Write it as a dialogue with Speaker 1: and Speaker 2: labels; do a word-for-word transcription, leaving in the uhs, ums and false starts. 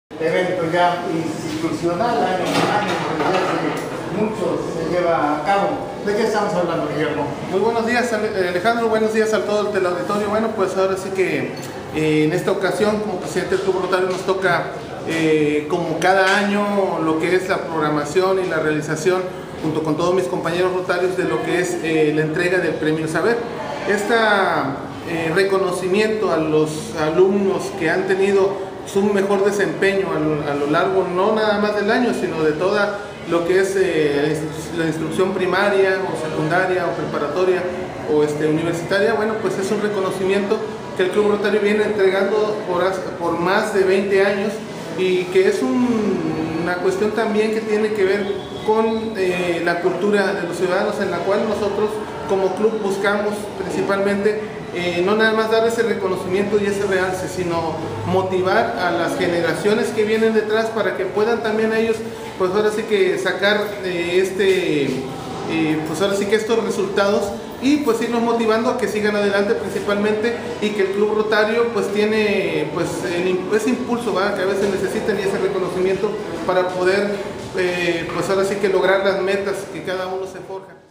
Speaker 1: Evento ya institucional, año con año, desde hace mucho se lleva a cabo. ¿De qué estamos hablando, Guillermo?
Speaker 2: Muy buenos días, Alejandro, buenos días a todo el teleauditorio. Bueno, pues ahora sí que eh, en esta ocasión, como presidente del Club Rotario, nos toca, eh, como cada año, lo que es la programación y la realización, junto con todos mis compañeros rotarios, de lo que es eh, la entrega del Premio Saber. Este eh, reconocimiento a los alumnos que han tenido un mejor desempeño a lo, a lo largo, no nada más del año, sino de toda lo que es eh, la instrucción primaria o secundaria o preparatoria o este, universitaria. Bueno, pues es un reconocimiento que el Club Rotario viene entregando por, por más de veinte años, y que es un, una cuestión también que tiene que ver con eh, la cultura de los ciudadanos, en la cual nosotros como club buscamos principalmente eh, no nada más dar ese reconocimiento y ese realce, sino motivar a las generaciones que vienen detrás para que puedan también ellos, pues ahora sí que sacar eh, este, eh, pues ahora sí que estos resultados, y pues irnos motivando a que sigan adelante principalmente, y que el Club Rotario pues tiene pues el, ese impulso, ¿verdad?, que a veces necesitan, y ese reconocimiento para poder eh, pues ahora sí que lograr las metas que cada uno se forja.